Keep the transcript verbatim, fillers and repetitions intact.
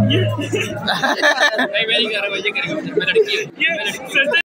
नहीं मैं नहीं कर रहा, ये करेगा, मैं लड़की हूँ।